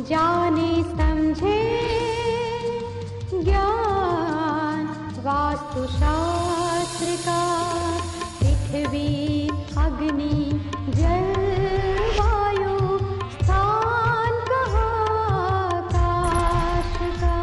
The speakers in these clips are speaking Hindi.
जाने समझे ज्ञान वास्तुशास्त्र का, पृथ्वी अग्नि जल वायु स्थान कहाँ आकाश का।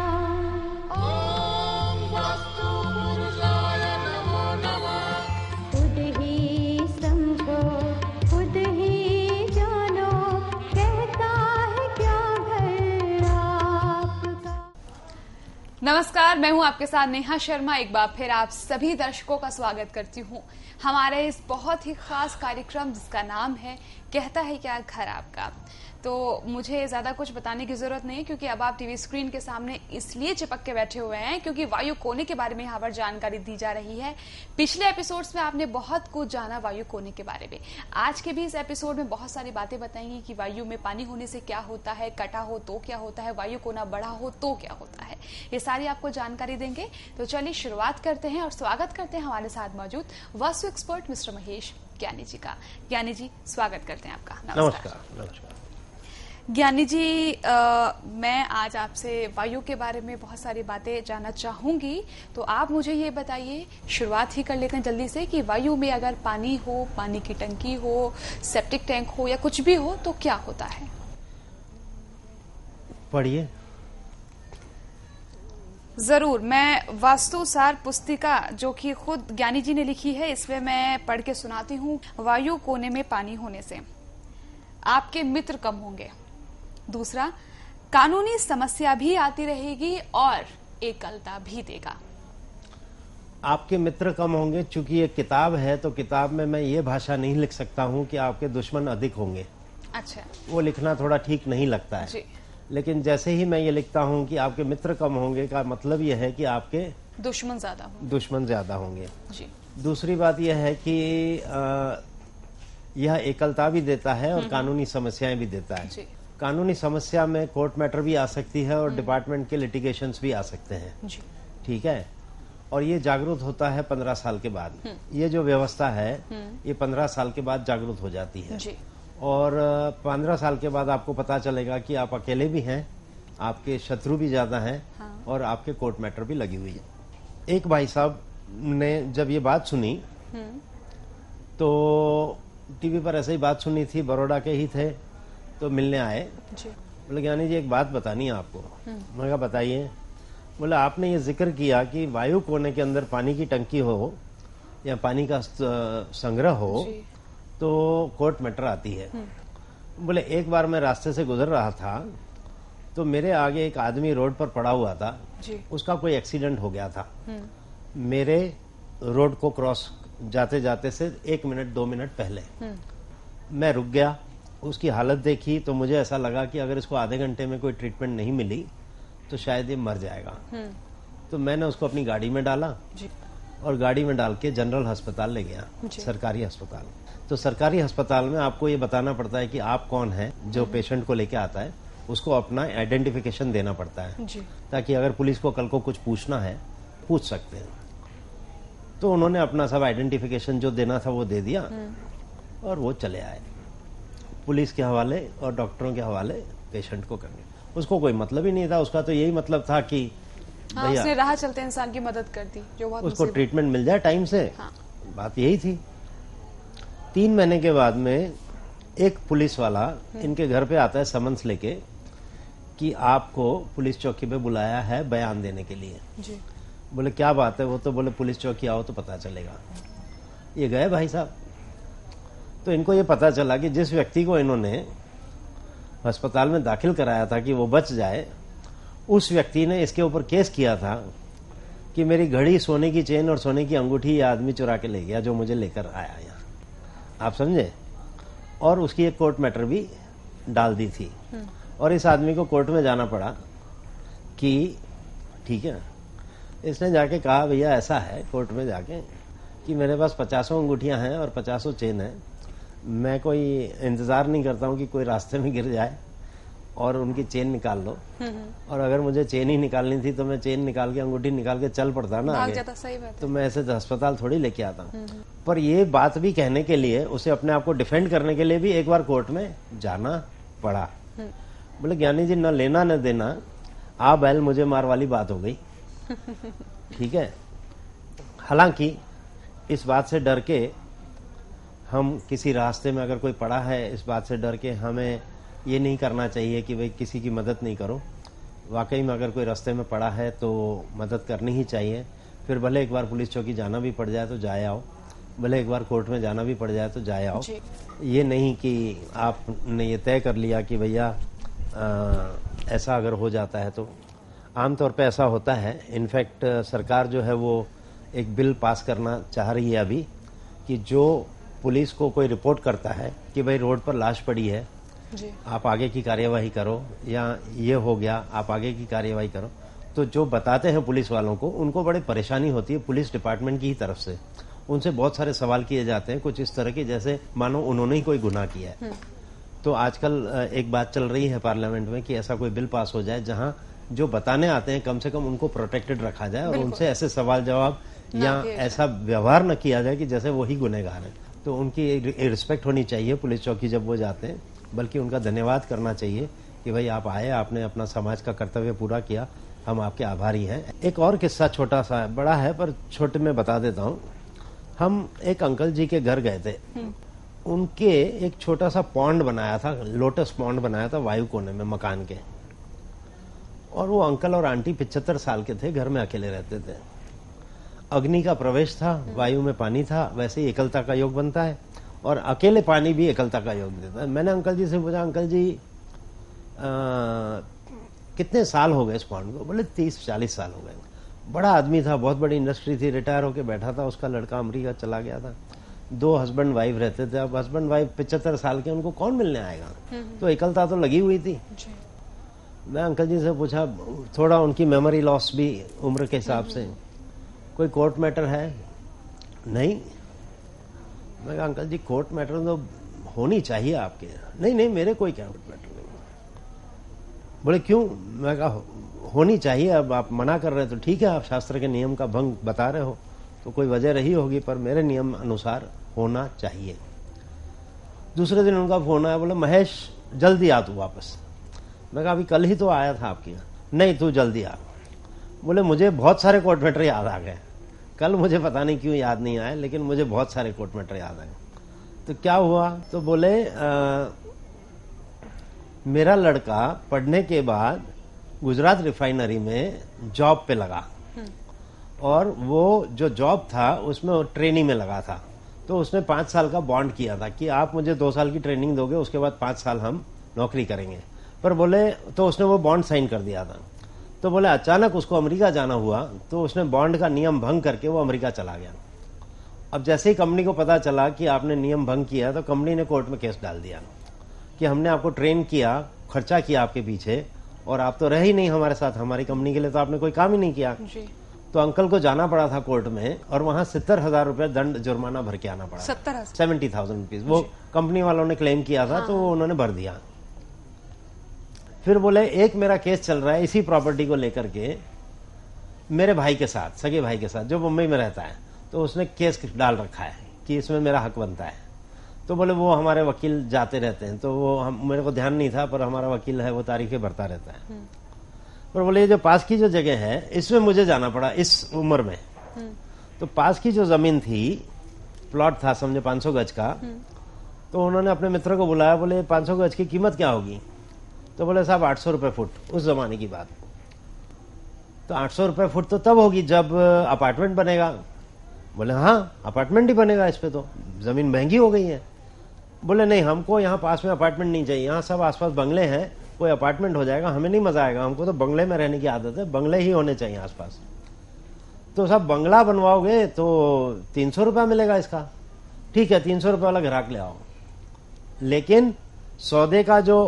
ओम वास्तु पुरुषाय नमो नमः। खुद ही समझो खुद ही जानो, कहता है क्या घर आपका। नमस्कार, मैं हूं आपके साथ नेहा शर्मा। एक बार फिर आप सभी दर्शकों का स्वागत करती हूं हमारे इस बहुत ही खास कार्यक्रम जिसका नाम है कहता है क्या घर आपका। तो मुझे ज्यादा कुछ बताने की जरूरत नहीं, क्योंकि अब आप टीवी स्क्रीन के सामने इसलिए चिपक के बैठे हुए हैं क्योंकि वायु कोने के बारे में यहाँ पर जानकारी दी जा रही है। पिछले एपिसोड्स में आपने बहुत कुछ जाना वायु कोने के बारे में। आज के भी इस एपिसोड में बहुत सारी बातें बताएंगी कि वायु में पानी होने से क्या होता है, कटा हो तो क्या होता है, वायु कोना बढ़ा हो तो क्या होता है, ये सारी आपको जानकारी देंगे। तो चलिए शुरुआत करते हैं और स्वागत करते हैं हमारे साथ मौजूद वास्तु एक्सपर्ट मिस्टर महेश ज्ञानी जी का। ज्ञानी जी, स्वागत करते हैं आपका। नमस्कार। नमस्कार। ज्ञानी जी, मैं आज आपसे वायु के बारे में बहुत सारी बातें जानना चाहूंगी। तो आप मुझे ये बताइए, शुरुआत ही कर लेते हैं जल्दी से, कि वायु में अगर पानी हो, पानी की टंकी हो, सेप्टिक टैंक हो या कुछ भी हो तो क्या होता है? पढ़िए। जरूर, मैं वास्तुसार पुस्तिका जो कि खुद ज्ञानी जी ने लिखी है, इसमें मैं पढ़ के सुनाती हूँ। वायु कोने में पानी होने से आपके मित्र कम होंगे। दूसरा, कानूनी समस्या भी आती रहेगी और एकलता भी देगा। आपके मित्र कम होंगे, चूंकि ये किताब है तो किताब में मैं ये भाषा नहीं लिख सकता हूँ कि आपके दुश्मन अधिक होंगे। अच्छा, वो लिखना थोड़ा ठीक नहीं लगता है जी। लेकिन जैसे ही मैं ये लिखता हूँ कि आपके मित्र कम होंगे का मतलब ये है कि आपके दुश्मन ज्यादा होंगे। दुश्मन ज्यादा होंगे। जी। दूसरी बात यह है कि यह एकलता भी देता है और कानूनी समस्याएं भी देता है। जी। कानूनी समस्या में कोर्ट मैटर भी आ सकती है और डिपार्टमेंट के लिटिगेशंस भी आ सकते हैं। जी। ठीक है। और ये जागरूक होता है 15 साल के बाद। ये जो व्यवस्था है ये 15 साल के बाद जागरूक हो जाती है। जी। और 15 साल के बाद आपको पता चलेगा कि आप अकेले भी हैं, आपके शत्रु भी ज्यादा हैं। हाँ। और आपके कोर्ट मैटर भी लगी हुई है। एक भाई साहब ने जब ये बात सुनी तो टीवी पर ऐसे ही बात सुनी थी, बड़ौदा के ही थे, तो मिलने आए। जी। बोले ज्ञानी जी एक बात बतानी है आपको। मैंने कहा बताइए। बोले आपने ये जिक्र किया कि वायु कोने के अंदर पानी की टंकी हो या पानी का संग्रह हो तो कोर्ट मैटर आती है। बोले एक बार मैं रास्ते से गुजर रहा था तो मेरे आगे एक आदमी रोड पर पड़ा हुआ था। जी। उसका कोई एक्सीडेंट हो गया था। मेरे रोड को क्रॉस जाते जाते से 1 मिनट 2 मिनट पहले मैं रुक गया। उसकी हालत देखी तो मुझे ऐसा लगा कि अगर इसको आधे घंटे में कोई ट्रीटमेंट नहीं मिली तो शायद ये मर जाएगा। तो मैंने उसको अपनी गाड़ी में डाला। जी। और गाड़ी में डाल के जनरल अस्पताल ले गया, सरकारी अस्पताल। तो सरकारी अस्पताल में आपको ये बताना पड़ता है कि आप कौन है। जो पेशेंट को लेके आता है उसको अपना आइडेंटिफिकेशन देना पड़ता है। जी। ताकि अगर पुलिस को कल को कुछ पूछना है पूछ सकते हैं। तो उन्होंने अपना सब आइडेंटिफिकेशन जो देना था वो दे दिया और वो चले आए पुलिस के हवाले और डॉक्टरों के हवाले पेशेंट को करने। उसको कोई मतलब ही नहीं था, उसका तो यही मतलब था कि हाँ, उसने राह चलते इंसान की मदद कर दी, जो बहुत उसको ट्रीटमेंट मिल जाए टाइम से। हाँ। बात यही थी। 3 महीने के बाद में एक पुलिस वाला इनके घर पे आता है समन्स लेके कि आपको पुलिस चौकी पे बुलाया है बयान देने के लिए। जी। बोले क्या बात है? वो तो बोले पुलिस चौकी आओ तो पता चलेगा। ये गए भाई साहब। तो इनको ये पता चला कि जिस व्यक्ति को इन्होंने अस्पताल में दाखिल कराया था कि वो बच जाए, उस व्यक्ति ने इसके ऊपर केस किया था कि मेरी घड़ी, सोने की चेन और सोने की अंगूठी ये आदमी चुरा के ले गया जो मुझे लेकर आया यहाँ। आप समझे? और उसकी एक कोर्ट मैटर भी डाल दी थी। और इस आदमी को कोर्ट में जाना पड़ा कि ठीक है। इसने जाके कहा भैया ऐसा है कोर्ट में जाके कि मेरे पास 50 अंगूठियां हैं और 50 चेन है। मैं कोई इंतजार नहीं करता हूं कि कोई रास्ते में गिर जाए और उनकी चेन निकाल लो। और अगर मुझे चेन ही निकालनी थी तो मैं चेन निकाल के, अंगूठी निकाल के चल पड़ता ना आगे। सही बात है। तो मैं ऐसे अस्पताल थोड़ी लेके आता हूँ। पर ये बात भी कहने के लिए, उसे अपने आप को डिफेंड करने के लिए भी एक बार कोर्ट में जाना पड़ा। बोले ज्ञानी जी न लेना न देना, आ बैल मुझे मार वाली बात हो गई। ठीक है। हालांकि इस बात से डर के हम किसी रास्ते में अगर कोई पड़ा है, इस बात से डर के हमें ये नहीं करना चाहिए कि भाई किसी की मदद नहीं करो। वाकई में अगर कोई रास्ते में पड़ा है तो मदद करनी ही चाहिए। फिर भले एक बार पुलिस चौकी जाना भी पड़ जाए तो जाए आओ, भले एक बार कोर्ट में जाना भी पड़ जाए तो जाए आओ। ये नहीं कि आपने ये तय कर लिया कि भैया ऐसा अगर हो जाता है तो। आमतौर पे ऐसा होता है। इनफैक्ट सरकार जो है वो एक बिल पास करना चाह रही है अभी कि जो पुलिस को कोई रिपोर्ट करता है कि भाई रोड पर लाश पड़ी है, जी। आप आगे की कार्यवाही करो, या ये हो गया आप आगे की कार्यवाही करो, तो जो बताते हैं पुलिस वालों को, उनको बड़ी परेशानी होती है पुलिस डिपार्टमेंट की ही तरफ से। उनसे बहुत सारे सवाल किए जाते हैं कुछ इस तरह के, जैसे मानो उन्होंने ही कोई गुनाह किया है। तो आजकल एक बात चल रही है पार्लियामेंट में कि ऐसा कोई बिल पास हो जाए जहां जो बताने आते हैं कम से कम उनको प्रोटेक्टेड रखा जाए और उनसे ऐसे सवाल जवाब या ऐसा व्यवहार न किया जाए कि जैसे वही गुनहगार है। तो उनकी रिस्पेक्ट होनी चाहिए पुलिस चौकी जब वो जाते हैं, बल्कि उनका धन्यवाद करना चाहिए कि भाई आप आए, आपने अपना समाज का कर्तव्य पूरा किया, हम आपके आभारी हैं। एक और किस्सा छोटा सा है, बड़ा है पर छोटे में बता देता हूँ। हम एक अंकल जी के घर गए थे, उनके एक छोटा सा पॉन्ड बनाया था, लोटस पॉन्ड बनाया था वायु कोने में मकान के। और वो अंकल और आंटी 75 साल के थे, घर में अकेले रहते थे। अग्नि का प्रवेश था, वायु में पानी था, वैसे ही एकलता का योग बनता है और अकेले पानी भी एकलता का योग देता है। मैंने अंकल जी से पूछा, अंकल जी कितने साल हो गए इस पॉन्ड को? बोले 30-40 साल हो गए। बड़ा आदमी था, बहुत बड़ी इंडस्ट्री थी, रिटायर होके बैठा था, उसका लड़का अमेरिका चला गया था, 2 हस्बैंड वाइफ रहते थे। अब हस्बैंड वाइफ 75 साल के, उनको कौन मिलने आएगा? तो एकलता तो लगी हुई थी। मैं अंकल जी से पूछा, थोड़ा उनकी मेमोरी लॉस भी उम्र के हिसाब से, कोई कोर्ट मैटर है? नहीं। मैं कहा अंकल जी कोर्ट मैटर तो होनी चाहिए आपके। नहीं नहीं, मेरे कोई कोर्ट मैटर नहीं। बोले क्यों? मैं कहा होनी चाहिए, अब आप मना कर रहे हैं तो ठीक है, आप शास्त्र के नियम का भंग बता रहे हो तो कोई वजह रही होगी, पर मेरे नियम अनुसार होना चाहिए। दूसरे दिन उनका फोन आया, बोले महेश जल्दी आ तू वापस। मैं कहा अभी कल ही तो आया था आपके यहाँ। नहीं तू जल्दी आ। बोले मुझे बहुत सारे कोर्ट मैटर याद आ गए, कल मुझे पता नहीं क्यों याद नहीं आए, लेकिन मुझे बहुत सारे कोर्ट मैटर याद आ गए। तो क्या हुआ? तो बोले मेरा लड़का पढ़ने के बाद गुजरात रिफाइनरी में जॉब पे लगा और वो जो जॉब था उसमें ट्रेनिंग में लगा था। तो उसने 5 साल का बॉन्ड किया था कि आप मुझे 2 साल की ट्रेनिंग दोगे, उसके बाद 5 साल हम नौकरी करेंगे। पर बोले तो उसने वो बॉन्ड साइन कर दिया था। तो बोले अचानक उसको अमेरिका जाना हुआ तो उसने बॉन्ड का नियम भंग करके वो अमेरिका चला गया। अब जैसे ही कंपनी को पता चला कि आपने नियम भंग किया तो कंपनी ने कोर्ट में केस डाल दिया कि हमने आपको ट्रेन किया, खर्चा किया आपके पीछे, और आप तो रहे ही नहीं हमारे साथ, हमारी कंपनी के लिए तो आपने कोई काम ही नहीं किया। जी। तो अंकल को जाना पड़ा था कोर्ट में और वहां 70,000 रुपए दंड जुर्माना भर के आना पड़ा। 70,000 रुपीज वो कंपनी वालों ने क्लेम किया था। तो वो उन्होंने भर दिया। फिर बोले एक मेरा केस चल रहा है इसी प्रॉपर्टी को लेकर के मेरे भाई के साथ, सगे भाई के साथ, जो मुंबई में रहता है। तो उसने केस डाल रखा है कि इसमें मेरा हक बनता है। तो बोले वो हमारे वकील जाते रहते हैं, तो वो मेरे को ध्यान नहीं था, पर हमारा वकील है वो तारीखें भरता रहता है। पर बोले ये जो पास की जो जगह है इसमें मुझे जाना पड़ा इस उम्र में। तो पास की जो जमीन थी, प्लॉट था समझे 500 गज का। तो उन्होंने अपने मित्र को बुलाया, बोले 500 गज की कीमत क्या होगी? तो बोले साहब 800 रुपए फुट, उस जमाने की बात। तो 800 रुपए फुट तो तब होगी जब अपार्टमेंट बनेगा। बोले हाँ अपार्टमेंट ही बनेगा, इस पे तो जमीन महंगी हो गई है। बोले नहीं, हमको यहाँ पास में अपार्टमेंट नहीं चाहिए, यहाँ सब आसपास बंगले हैं, कोई अपार्टमेंट हो जाएगा हमें नहीं मजा आएगा, हमको तो बंगले में रहने की आदत है, बंगले ही होने चाहिए आसपास। तो सब बंगला बनवाओगे तो 300 रुपया मिलेगा इसका। ठीक है 300 रुपये वाला ग्राहक ले आओ, लेकिन सौदे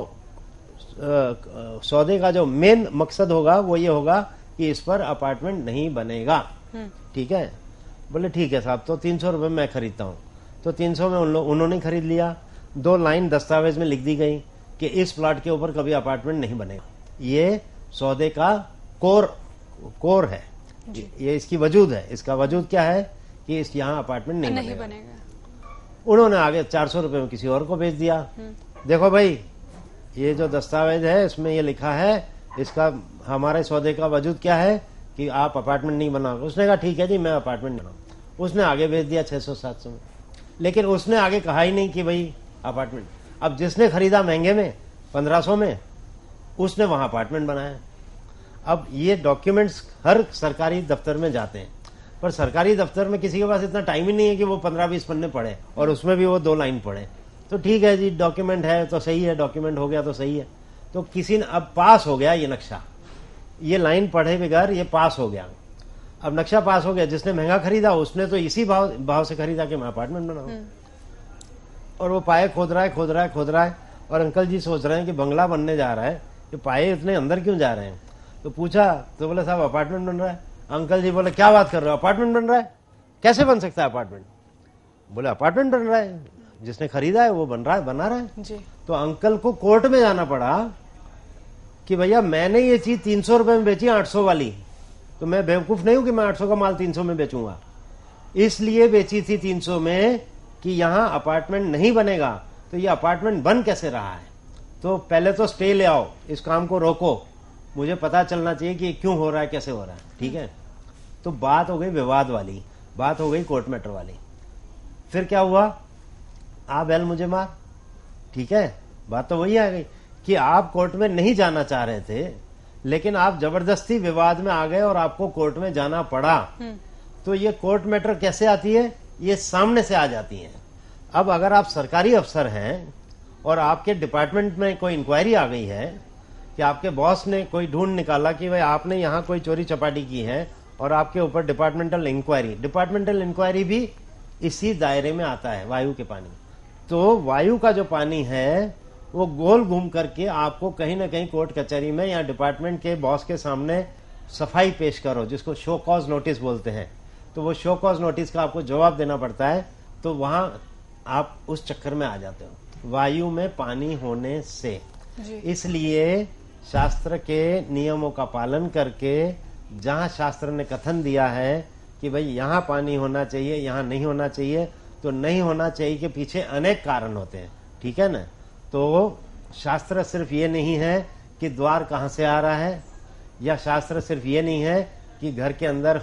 का जो मेन मकसद होगा वो ये होगा कि इस पर अपार्टमेंट नहीं बनेगा। ठीक है? बोले ठीक है साहब, तो 300 रुपये मैं खरीदता हूँ। तो 300 में उन्होंने खरीद लिया। 2 लाइन दस्तावेज में लिख दी गई कि इस प्लॉट के ऊपर कभी अपार्टमेंट नहीं बनेगा। ये सौदे का कोर है, ये इसकी वजूद है। इसका वजूद क्या है कि इस यहाँ अपार्टमेंट नहीं बनेगा। उन्होंने आगे 400 रुपये में किसी और को बेच दिया। देखो भाई ये जो दस्तावेज है इसमें ये लिखा है, इसका हमारे सौदे का वजूद क्या है कि आप अपार्टमेंट नहीं बनाओगे। उसने कहा ठीक है जी, मैं अपार्टमेंट बनाऊँ। उसने आगे भेज दिया 600-700 में, लेकिन उसने आगे कहा ही नहीं कि भाई अपार्टमेंट। अब जिसने खरीदा महंगे में 1500 में, उसने वहां अपार्टमेंट बनाया। अब ये डॉक्यूमेंट्स हर सरकारी दफ्तर में जाते हैं, पर सरकारी दफ्तर में किसी के पास इतना टाइम ही नहीं है कि वो 15-20 पन्ने पढ़े, और उसमें भी वो 2 लाइन पढ़े। तो ठीक है जी, डॉक्यूमेंट है तो सही है, डॉक्यूमेंट हो गया तो सही है। तो किसी ने अब पास हो गया ये नक्शा, ये लाइन पढ़े बगैर ये पास हो गया। अब नक्शा पास हो गया, जिसने महंगा खरीदा उसने तो इसी भाव से खरीदा कि मैं अपार्टमेंट बनाऊं। और वो पाए खोद रहा है, और अंकल जी सोच रहे हैं कि बंगला बनने जा रहा है, ये पाए इतने अंदर क्यों जा रहे हैं। तो पूछा तो बोले साहब अपार्टमेंट बन रहा है। अंकल जी बोले क्या बात कर रहे हो, अपार्टमेंट बन रहा है? कैसे बन सकता है अपार्टमेंट? बोले अपार्टमेंट बन रहा है, जिसने खरीदा है वो बना रहा है जी। तो अंकल को कोर्ट में जाना पड़ा कि भैया मैंने ये चीज 300 रुपए में बेची 800 वाली, तो मैं बेवकूफ नहीं हूं कि मैं 800 का माल 300 में बेचूंगा। इसलिए बेची थी 300 में कि यहां अपार्टमेंट नहीं बनेगा। तो ये अपार्टमेंट बन कैसे रहा है? तो पहले तो स्टे ले आओ, इस काम को रोको, मुझे पता चलना चाहिए कि क्यों हो रहा है, कैसे हो रहा है। ठीक है, तो बात हो गई विवाद वाली, बात हो गई कोर्ट मैटर वाली। फिर क्या हुआ, आ बैल मुझे मार। ठीक है, बात तो वही आ गई कि आप कोर्ट में नहीं जाना चाह रहे थे, लेकिन आप जबरदस्ती विवाद में आ गए और आपको कोर्ट में जाना पड़ा। तो ये कोर्ट मैटर कैसे आती है? ये सामने से आ जाती है। अब अगर आप सरकारी अफसर हैं और आपके डिपार्टमेंट में कोई इंक्वायरी आ गई है कि आपके बॉस ने कोई ढूंढ निकाला कि भाई आपने यहां कोई चोरी चपाटी की है, और आपके ऊपर डिपार्टमेंटल इंक्वायरी भी इसी दायरे में आता है, वायु के पानी। तो वायु का जो पानी है वो गोल घूम करके आपको कहीं ना कहीं कोर्ट कचहरी में या डिपार्टमेंट के बॉस के सामने सफाई पेश करो, जिसको शो कॉज नोटिस बोलते हैं। तो वो शो कॉज नोटिस का आपको जवाब देना पड़ता है, तो वहां आप उस चक्कर में आ जाते हो वायु में पानी होने से। इसलिए शास्त्र के नियमों का पालन करके, जहां शास्त्र ने कथन दिया है कि भाई यहां पानी होना चाहिए, यहां नहीं होना चाहिए, तो नहीं होना चाहिए के पीछे अनेक कारण होते हैं। ठीक है ना? तो शास्त्र सिर्फ ये नहीं है कि द्वार कहां से आ रहा है, या शास्त्र सिर्फ ये नहीं है कि घर के अंदर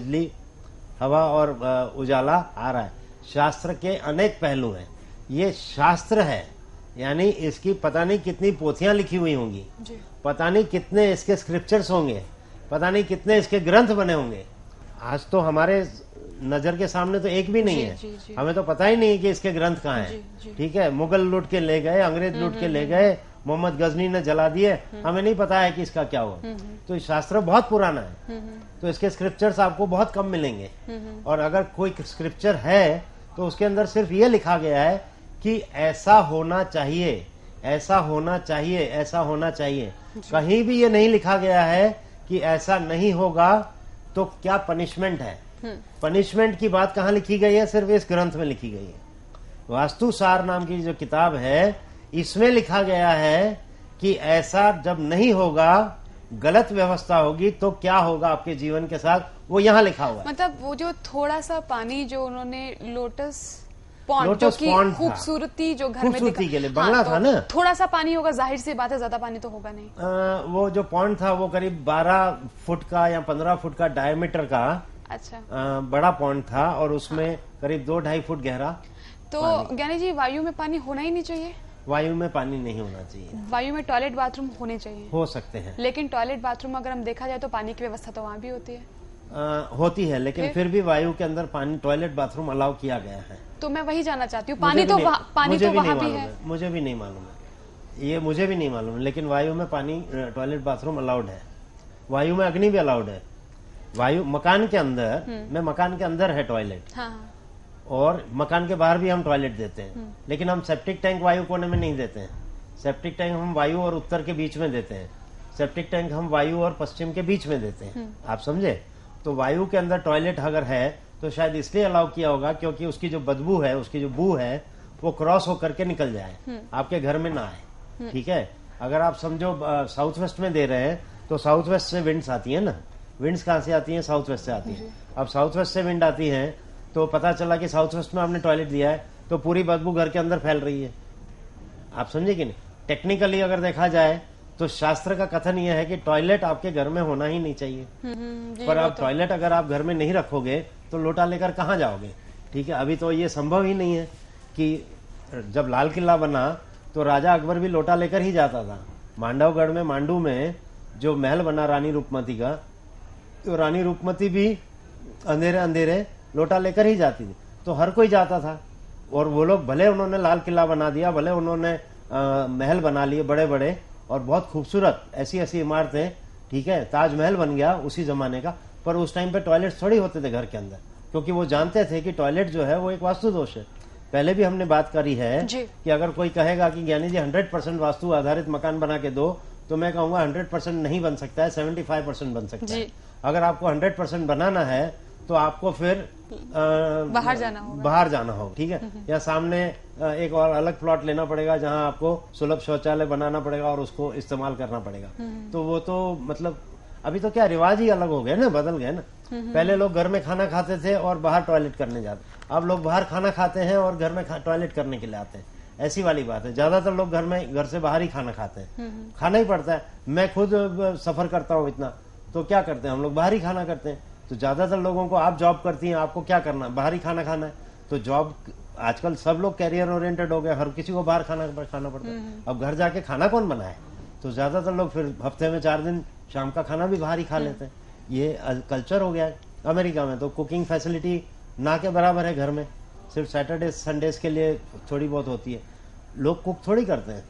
हवा और उजाला आ रहा है। शास्त्र के अनेक पहलू हैं। ये शास्त्र है, यानी इसकी पता नहीं कितनी पोथियां लिखी हुई होंगी, पता नहीं कितने इसके स्क्रिप्चर्स होंगे, पता नहीं कितने इसके ग्रंथ बने होंगे। आज तो हमारे नजर के सामने तो एक भी नहीं है। हमें तो पता ही नहीं कि इसके ग्रंथ कहाँ हैं। ठीक है, मुगल लूट के ले गए, अंग्रेज लूट के ले गए, मोहम्मद गजनी ने जला दिए, हमें नहीं पता है कि इसका क्या हुआ। तो शास्त्र बहुत पुराना है, तो इसके स्क्रिप्चर्स आपको बहुत कम मिलेंगे। और अगर कोई स्क्रिप्चर है तो उसके अंदर सिर्फ ये लिखा गया है कि ऐसा होना चाहिए, ऐसा होना चाहिए, ऐसा होना चाहिए। कहीं भी ये नहीं लिखा गया है कि ऐसा नहीं होगा तो क्या पनिशमेंट है। पनिशमेंट की बात कहाँ लिखी गई है? सिर्फ इस ग्रंथ में लिखी गई है। वास्तुसार नाम की जो किताब है, इसमें लिखा गया है कि ऐसा जब नहीं होगा, गलत व्यवस्था होगी, तो क्या होगा आपके जीवन के साथ, वो यहाँ लिखा हुआ है। मतलब वो जो थोड़ा सा पानी जो उन्होंने लोटस पॉन्ड, जो कि खूबसूरती जो घर में खूबसूरती के लिए बंगला था ना, थोड़ा सा पानी होगा, जाहिर सी बात है, ज्यादा पानी तो होगा नहीं। वो जो पॉन्ड था वो करीब 12 फुट का या 15 फुट का डायमीटर का, अच्छा, बड़ा पॉन्ड था, और उसमें करीब 2-2.5 फुट गहरा। तो ज्ञानी जी, वायु में पानी होना ही नहीं चाहिए? वायु में पानी नहीं होना चाहिए। वायु में टॉयलेट बाथरूम होने चाहिए? हो सकते हैं, लेकिन टॉयलेट बाथरूम अगर हम देखा जाए तो पानी की व्यवस्था तो वहाँ भी होती है। होती है, लेकिन फिर भी वायु के अंदर पानी, टॉयलेट बाथरूम अलाउ किया गया है। तो मैं वही जानना चाहती हूँ, पानी तो वहाँ भी है। मुझे भी नहीं मालूम है, ये मुझे भी नहीं मालूम है, लेकिन वायु में पानी, टॉयलेट बाथरूम अलाउड है। वायु में अग्नि भी अलाउड है। वायु मकान के अंदर में, मकान के अंदर है टॉयलेट, हाँ, और मकान के बाहर भी हम टॉयलेट देते हैं, लेकिन हम सेप्टिक टैंक वायु कोने में नहीं देते हैं। सेप्टिक टैंक हम वायु और उत्तर के बीच में देते हैं। सेप्टिक टैंक हम वायु और पश्चिम के बीच में देते हैं। आप समझे? तो वायु के अंदर टॉयलेट अगर है तो शायद इसलिए अलाउ किया होगा क्योंकि उसकी जो बदबू है, उसकी जो बू है, वो क्रॉस होकर के निकल जाए, आपके घर में ना आए। ठीक है, अगर आप समझो साउथ वेस्ट में दे रहे हैं तो साउथ वेस्ट से विंड्स आती है ना, विंड्स कहाँ से आती है? साउथ वेस्ट से आती है। अब साउथ वेस्ट से विंड आती है तो पता चला कि साउथ वेस्ट में आपने टॉयलेट दिया है, तो पूरी बदबू घर के अंदर फैल रही है। आप समझे कि नहीं? टेक्निकली अगर देखा जाए तो शास्त्र का कथन यह है कि टॉयलेट आपके घर में होना ही नहीं चाहिए। पर आप टॉयलेट अगर आप घर में नहीं रखोगे तो लोटा लेकर कहाँ जाओगे? ठीक है, अभी तो ये संभव ही नहीं है कि जब लाल किला बना तो राजा अकबर भी लोटा लेकर ही जाता था। मांडवगढ़ में, मांडू में जो महल बना रानी रूपमती का, तो रानी रूपमती भी अंधेरे अंधेरे लोटा लेकर ही जाती थी। तो हर कोई जाता था, और वो लोग भले उन्होंने लाल किला बना दिया, भले उन्होंने महल बना लिए बड़े बड़े और बहुत खूबसूरत ऐसी ऐसी इमारतें, ठीक है, ताजमहल बन गया उसी जमाने का, पर उस टाइम पे टॉयलेट थोड़ी होते थे घर के अंदर, क्योंकि वो जानते थे कि टॉयलेट जो है वो एक वास्तु दोष है। पहले भी हमने बात करी है कि अगर कोई कहेगा कि ज्ञानी जी 100% वास्तु आधारित मकान बना के दो, तो मैं कहूंगा 100% नहीं बन सकता है, 75% बन सकता है। अगर आपको 100% बनाना है तो आपको फिर बाहर जाना होगा, ठीक है, या सामने एक और अलग प्लॉट लेना पड़ेगा जहां आपको सुलभ शौचालय बनाना पड़ेगा और उसको इस्तेमाल करना पड़ेगा। तो वो तो मतलब अभी तो क्या रिवाज ही अलग हो गए ना, बदल गए ना। पहले लोग घर में खाना खाते थे और बाहर टॉयलेट करने जाते, अब लोग बाहर खाना खाते हैं और घर में टॉयलेट करने के लिए आते हैं। ऐसी वाली बात है, ज्यादातर लोग घर से बाहर ही खाना खाते हैं, खाना ही पड़ता है। मैं खुद सफर करता हूँ इतना, तो क्या करते हैं हम लोग, बाहर ही खाना करते हैं। तो ज्यादातर लोगों को, आप जॉब करती हैं, आपको क्या करना, बाहर ही खाना खाना है। तो जॉब, आजकल सब लोग कैरियर ओरिएंटेड हो गए, हर किसी को बाहर खाना पड़ता है। अब घर जाके खाना कौन बनाए? तो ज्यादातर लोग फिर हफ्ते में 4 दिन शाम का खाना भी बाहर ही खा लेते हैं। ये कल्चर हो गया है। अमेरिका में तो कुकिंग फैसिलिटी ना के बराबर है, घर में सिर्फ सैटरडे संडेज के लिए थोड़ी बहुत होती है, लोग कुक थोड़ी करते हैं।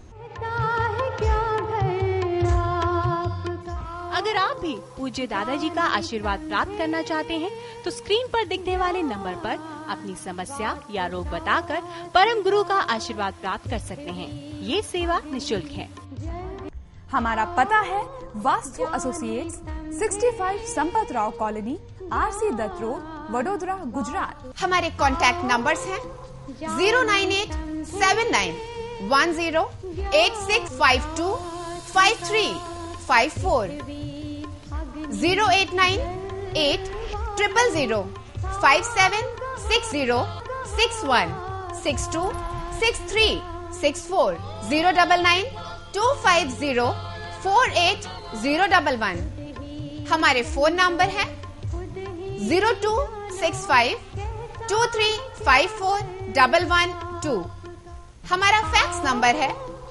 अगर आप भी पूज्य दादाजी का आशीर्वाद प्राप्त करना चाहते हैं तो स्क्रीन पर दिखने वाले नंबर पर अपनी समस्या या रोग बताकर परम गुरु का आशीर्वाद प्राप्त कर सकते हैं। ये सेवा निःशुल्क है। हमारा पता है Vastu associates, 65 Sampat Rao colony, RC Datt road, Vadodara, Gujarat. हमारे कॉन्टैक्ट नंबर्स हैं 098791086525354, 0898000576061, 626364, 09925048011। हमारे फोन नंबर है 026523541112। हमारा फैक्स नंबर है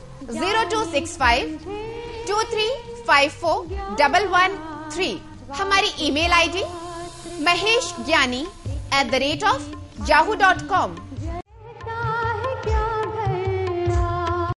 026523541113। हमारी ईमेल आईडी maheshgyani@yahoo.com।